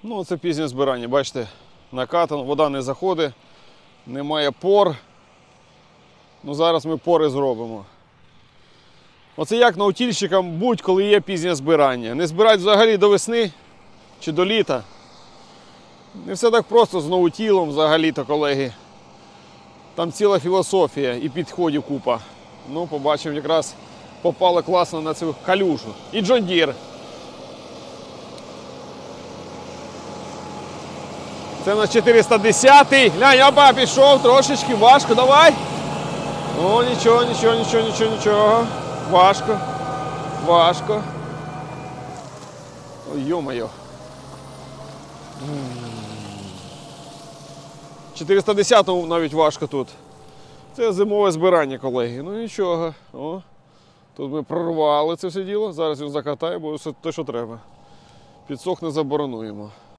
Ну, це пізнє збирання, бачите, накатано, вода не заходить, немає пор. Ну, зараз ми пори зробимо. Оце як наутільщикам будь-коли є пізнє збирання. Не збирати взагалі до весни чи до літа. Не все так просто з наутілом взагалі-то, колеги. Там ціла філософія і підходів купа. Ну, побачимо, якраз попали класно на цю калюжу. І Джон Дір. Це на 410-й. Глянь, опа, пішов, трошечки, важко, давай. О, нічого, нічого, нічого, нічого, нічого. Важко. Важко. Ой, йо-моє. 410-му навіть важко тут. Це зимове збирання, колеги. Ну нічого. О, тут ми прорвали це все діло. Зараз він закатає, бо все те, що треба. Підсохне, заборонуємо.